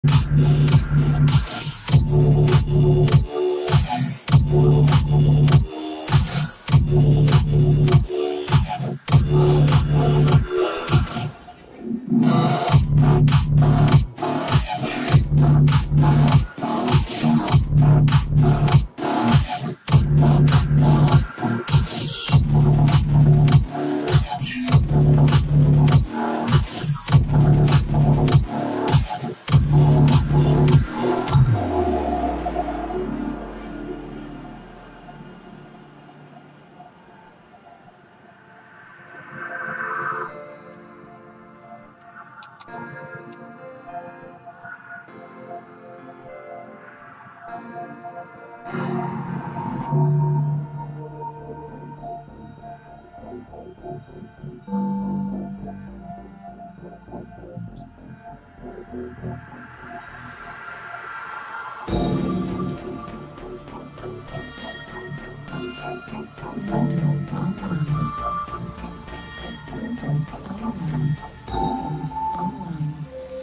Sensors online. Weapons online.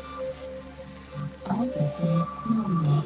All systems normal.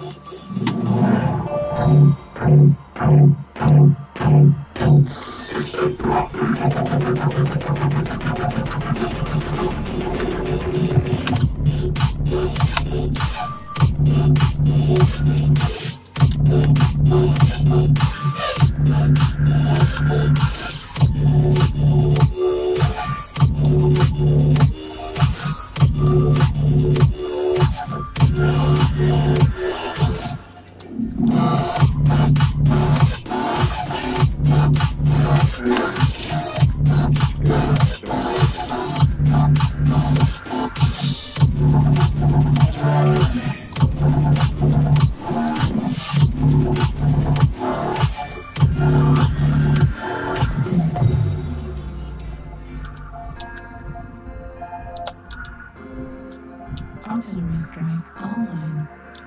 Artillery strike online.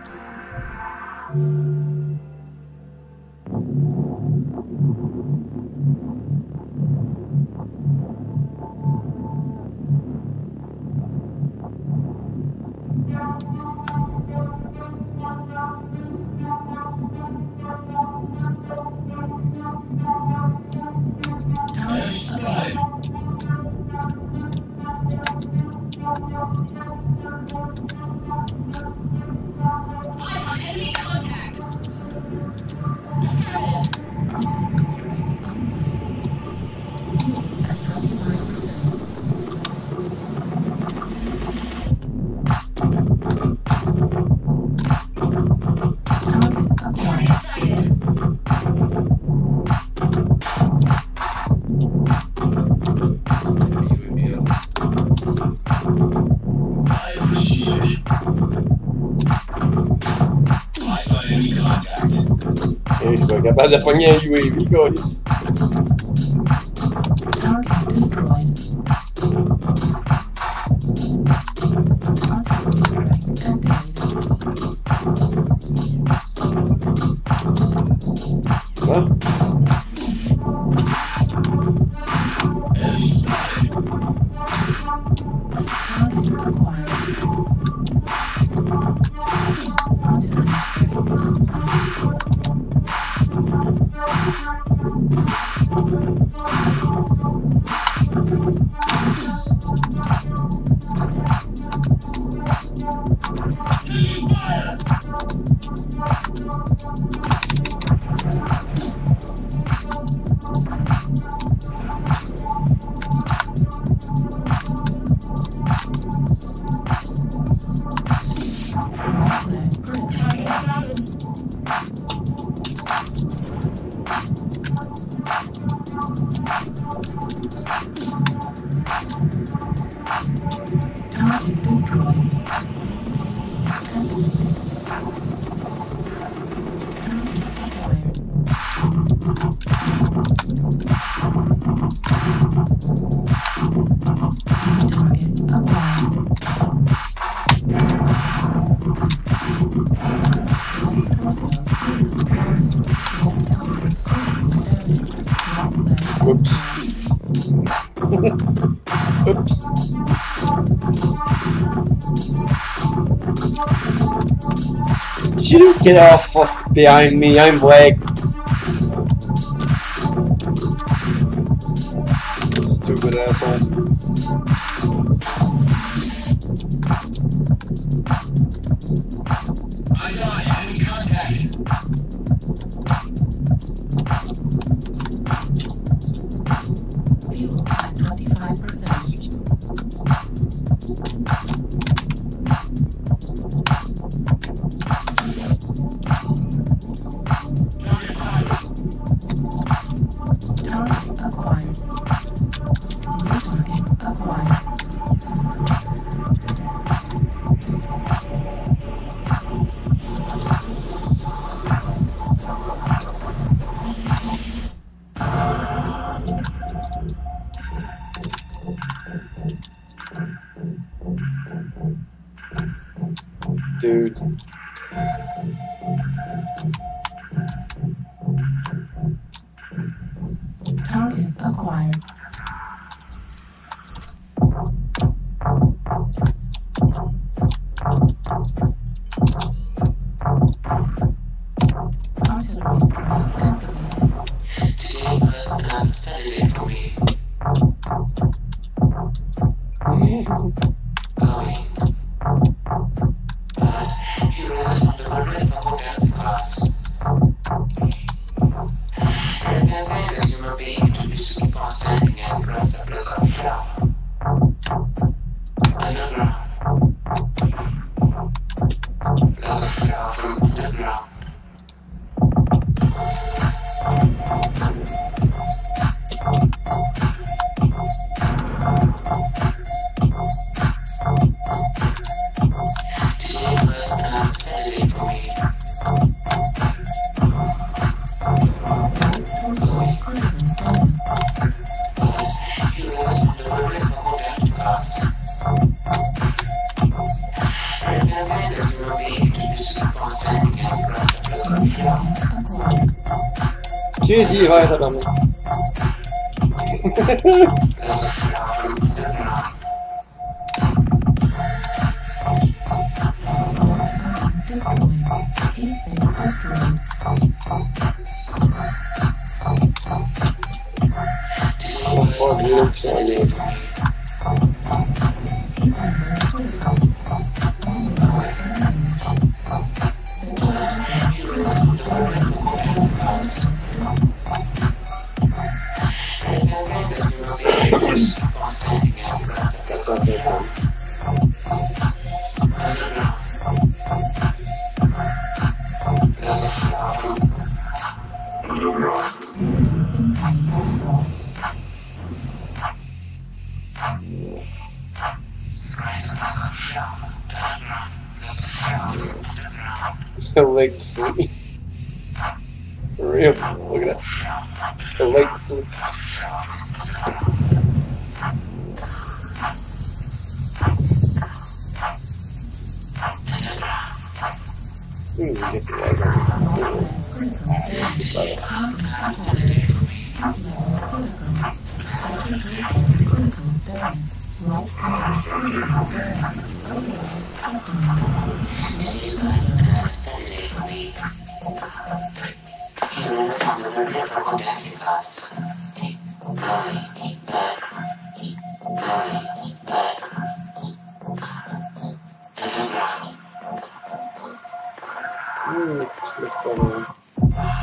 Je suis pas capable de pogner un UAV, câlisse. Hein? you get off of behind me? I'm lagged. Stupid asshole. I saw enemy contact. Fuel at 25%. Target acquired. New target acquired. Dude. Target acquired. Artillery strike activated. Today was an Saturday for me. Going. He was on the road from dance class. And then as human being to be to keep on standing and press a blood of flower. Underground. Blood of flower from underground. Today was an Saturday for me. Torso critical down. He was on the road from dance class. And then as human being to be to keep on standing and press a blood of New flower. target acquired. GG, vai, tá bom. Blood of flower from underground. Destroyed. Defect destroyed. Oh fuck, you look so good. Inhaler critical. Onboard engaged. That's not good fun. The leg sweep. For real. Look at that. The leg sweep. We get some legs on.